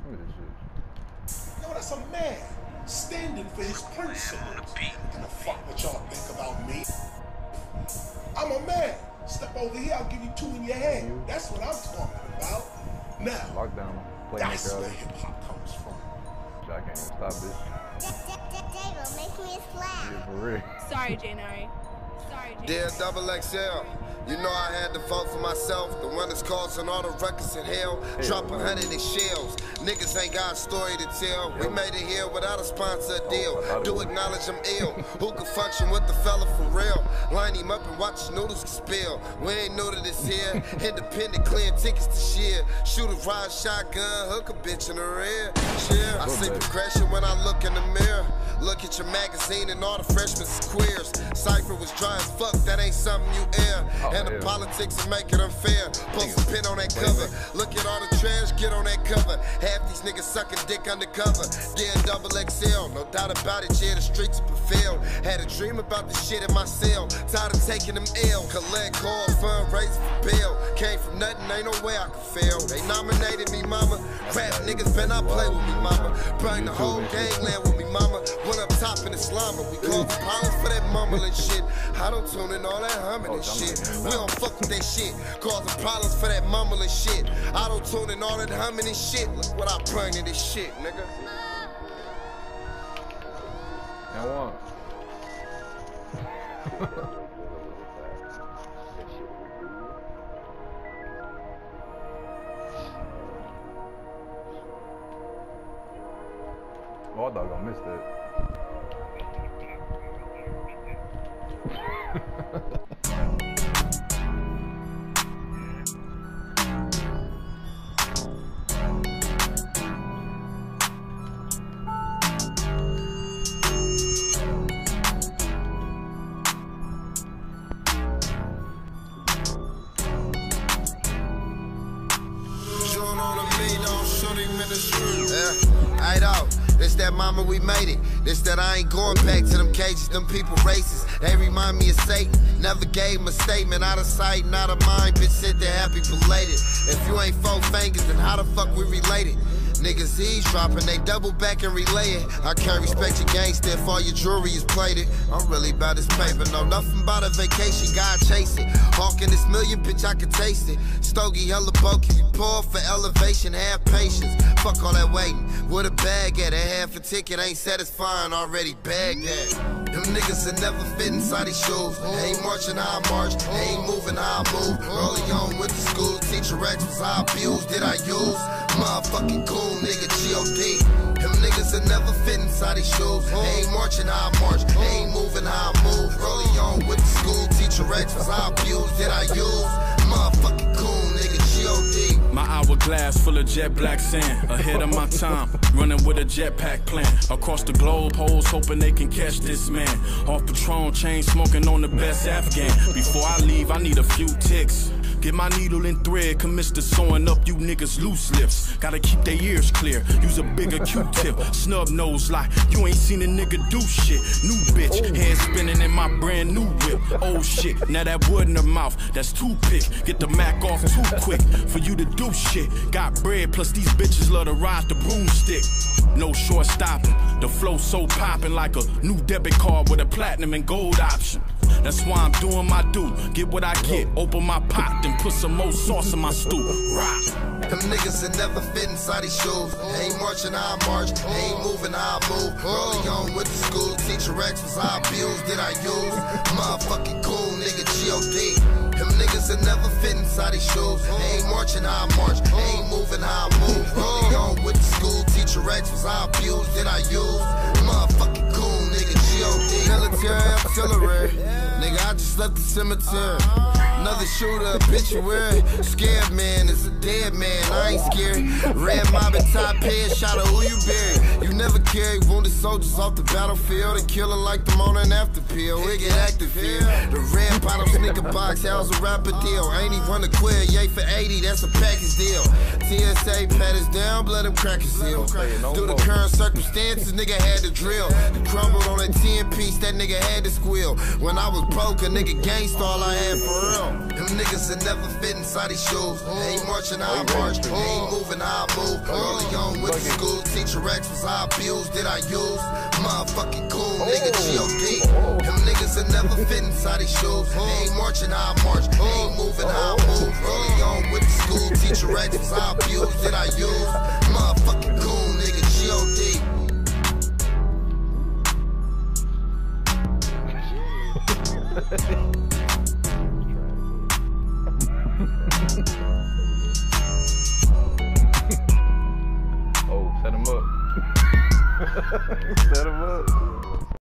Look at this shit. Yo, that's a man standing for his principles. Give a fuck what y'all think about me. I'm a man. Step over here, I'll give you 2 in your head. That's what I'm talking about. Now, Lockdown. that's where hip hop comes from. I can't even stop this. J-Ro, make me slap. Yeah, for real. Sorry, Janari. Sorry, Janari. Dear Double XL, you know I had to vote for myself. The one that's causing all the ruckus in hell. Drop 100 in shells. Niggas ain't got a story to tell. We made it here without a sponsor deal. Do acknowledge I'm ill. Who can function with the fella for real? Line him up and watch his noodles spill. We ain't new to this here. Independent, clearing tickets to share. Shoot a ride shotgun, hook a bitch in the rear. Yeah, I see progression when I look in the mirror. Look at your magazine and all the freshmen is queers. Cypher was dry as fuck, that ain't something you air. And the politics will make it unfair. Post a pin on that cover. Look at all the trash, get on that cover. Half these niggas sucking dick undercover. Yeah, Double XL, no doubt about it, yeah, the streets prevail. Had a dream about this shit in my cell. Tired of taking them ill. Collect calls, fundraising for bail. Came from nothing, ain't no way I could fail. They nominated me, mama. Rap niggas better not play with me, mama. Bring the whole gangland with me, mama. Went up top in Islam, we call the problems for that mumbling shit. I don't tune in all that humming and shit. We don't fuck with that shit. Causing problems for that mumbling shit. I don't tune in all that humming and shit. Look what I bring to this shit, nigga. And one. Oh, I thought I was gonna miss that. This that mama, we made it. This that I ain't going back to them cages, them people racist. They remind me of Satan. Never gave him a statement. Out of sight, not of mind. Bitch said they're happy belated. If you ain't 4 fingers, then how the fuck we related? Niggas eavesdropping, they double back and relay it. I can't respect your gangster if all your jewelry is plated. I'm really about this paper, know nothing about a vacation, God chase it. Hawking this million, bitch, I can taste it. Stogie, hella bulky, you poor for elevation, have patience. Fuck all that waiting, with a bag at a half a ticket, ain't satisfying, already bagged at. Them niggas that never fit inside these shoes. Ain't marching how I march, ain't moving how I move. Early on went to school, teacher X was I abused, did I use? Motherfucking cool nigga, G.O.D. Them niggas that never fit inside these shoes. Ain't marching how I march, ain't moving how I move. Early on went to school, teacher X was I abused, did I use? Motherfucking cool nigga, G.O.D. My hourglass full of jet black sand. Ahead of my time, running with a jetpack plan. Across the globe, hoes hoping they can catch this man. Off Patron, chain smoking on the best Afghan. Before I leave, I need a few ticks. Get my needle and thread, commit to sewing up you niggas loose lips. Gotta keep their ears clear, use a bigger Q-tip. Snub nose like, you ain't seen a nigga do shit. New bitch, head spinning in my brand new whip. Old shit, now that wood in her mouth, that's toothpick. Get the Mac off too quick for you to do shit. Got bread, plus these bitches love to ride the broomstick. No short stopping, the flow so popping like a new debit card with a platinum and gold option. That's why I'm doing my do. Get what I get, open my pot, then put some more sauce in my stew. Rock. Them niggas that never fit inside these shoes. Ain't marching how I march, ain't moving how I move. Early on went to school, teacher X was I abused, did I use? Motherfucking cool nigga, G.O.D. Them niggas that never fit inside these shoes. Ain't marching how I march, ain't moving how I move. Early on went to school, teacher X was I abused, did I use? Motherfucking cool nigga, G.O.D. Military artillery. Nigga, I just left the cemetery. Another shooter, obituary. Scared man is a dead man, I ain't scared. Red mob and top head, shot of who you buried. You never carry wounded soldiers off the battlefield and kill her like the morning after pill. We get active here. The red bottom sneaker box, how's a rapper deal? Ain't he run a queer, yay for 80, that's a package deal. TSA pat us down, blood them crackers seal. Through the current circumstances, nigga had to drill. He crumbled on that 10 piece that nigga had to squeal. When I was broke, a nigga gangsta all I had for real. Them niggas that never fit inside these shoes. They ain't marching how I march, they ain't moving how I move. Early on with the school, teacher X was I abused, did I use? Motherfucking cool, nigga G.O.D. Them niggas that never fit inside these shoes. They ain't marching how I march, they ain't moving how I move. Early on with the school, teacher X was I abused, did I use? Motherfucking cool, nigga G.O.D. Oh, set him up. Set him up.